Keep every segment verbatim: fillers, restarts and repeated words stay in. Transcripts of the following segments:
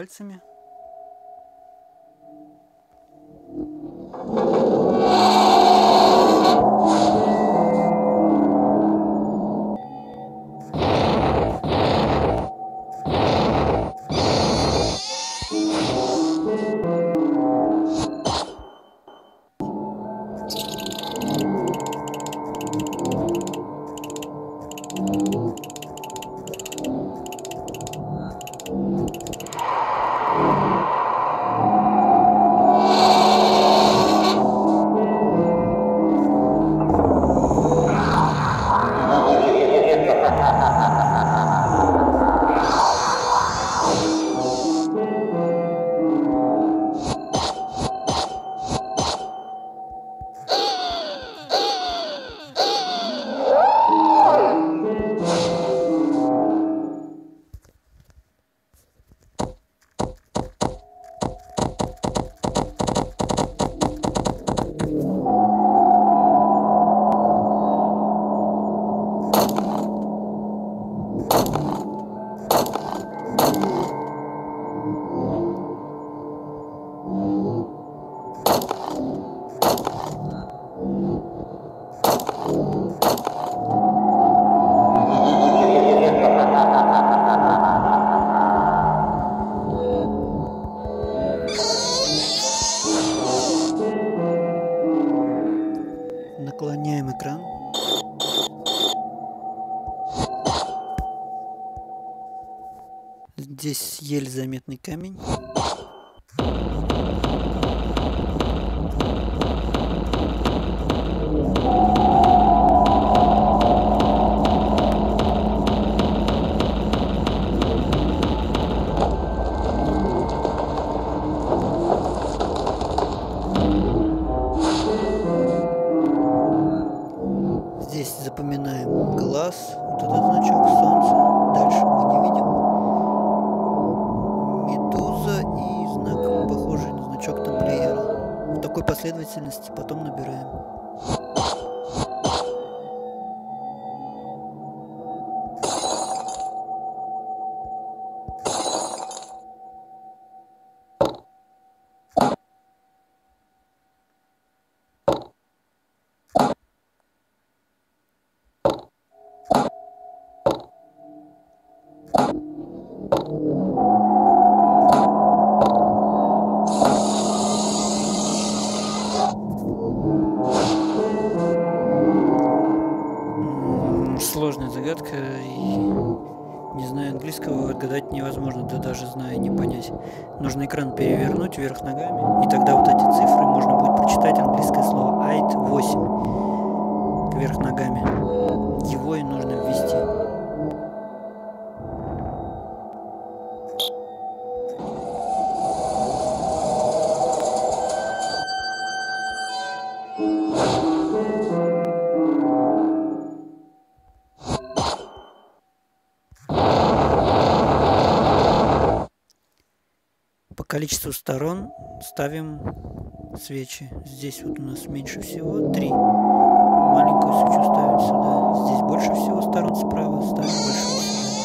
пальцами. Наклоняем экран. Здесь еле заметный камень. Здесь запоминаем глаз, вот этот значок солнца. Дальше мы не видим. Медуза и знак, похожий на значок тамплиера. В такой последовательности потом набираем. Сложная загадка, и не зная английского, отгадать невозможно, да даже зная, не понять. Нужно экран перевернуть вверх ногами, и тогда вот эти цифры можно будет прочитать английское слово айт восемь вверх ногами. Его и нужно ввести. По количеству сторон ставим свечи. Здесь вот у нас меньше всего три. Маленькую свечу ставим сюда. Здесь больше всего сторон справа. Ставим большую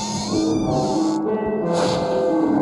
сюда.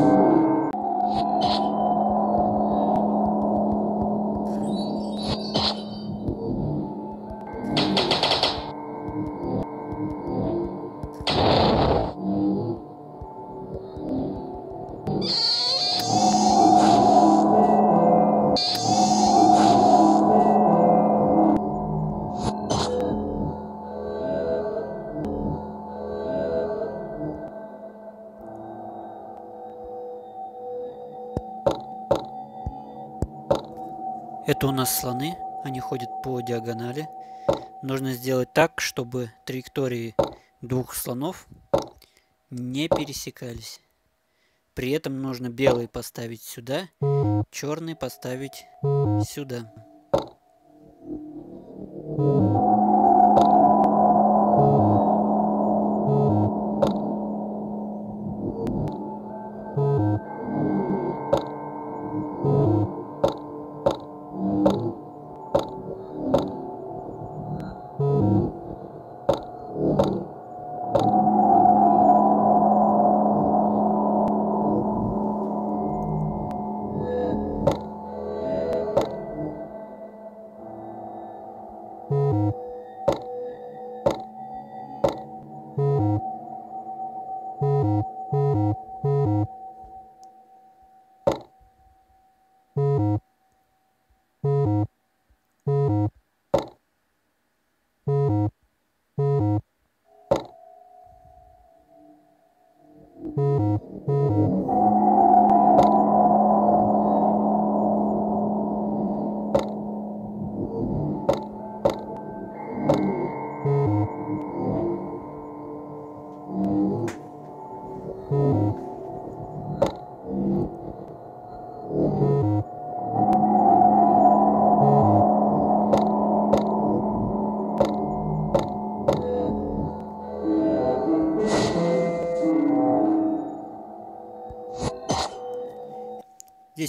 Это у нас слоны, они ходят по диагонали. Нужно сделать так, чтобы траектории двух слонов не пересекались. При этом нужно белый поставить сюда, черный поставить сюда.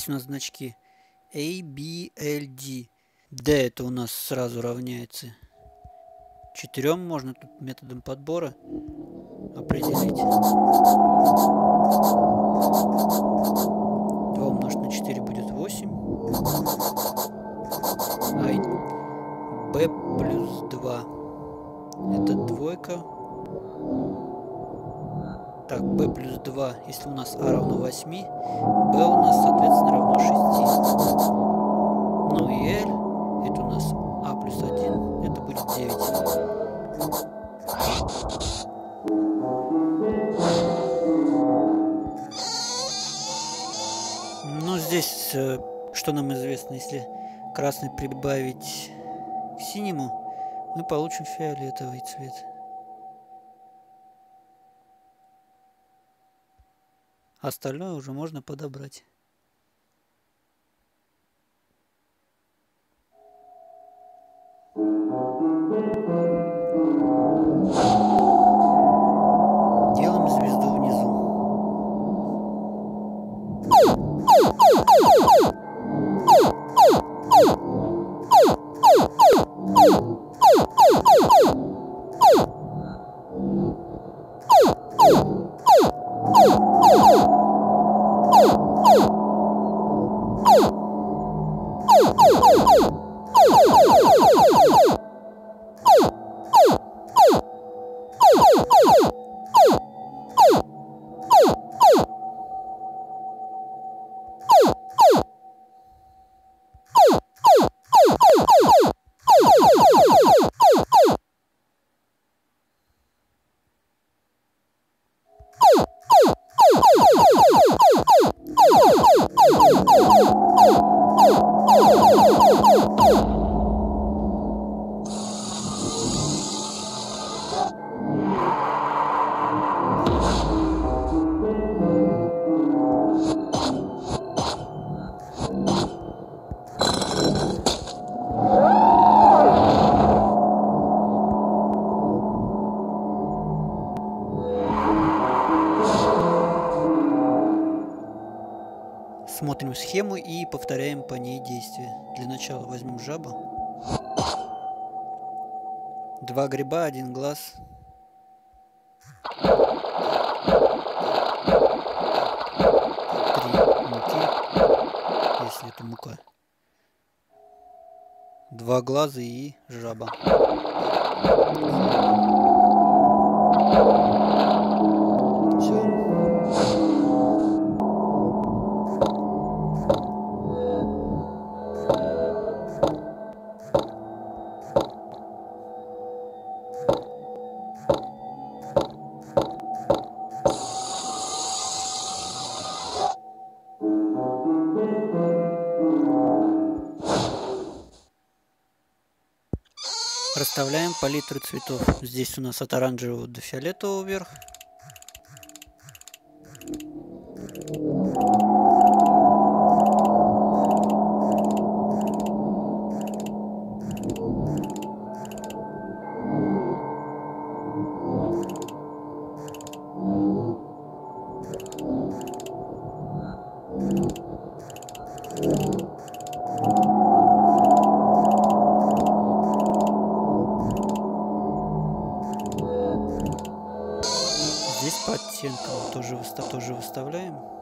здесь у нас значки A, B, L, D. D это у нас сразу равняется четырем. Можно тут методом подбора определить. два умножить на четыре будет восемь. А B плюс два это двойка. Так, B плюс два, если у нас А равно восьми, B у нас, соответственно, равно шести. Ну и L, это у нас А плюс один, это будет девять. Ну, здесь, что нам известно, если красный прибавить к синему, мы получим фиолетовый цвет. Остальное уже можно подобрать. Делаем звезду внизу. Смотрим схему и повторяем по ней действия. Для начала возьмем жабу. Два гриба, один глаз. Три муки, если это мука. Два глаза и жаба. Все. Расставляем палитру цветов. Здесь у нас от оранжевого до фиолетового вверх. Здесь по оттенкам тоже, тоже выставляем.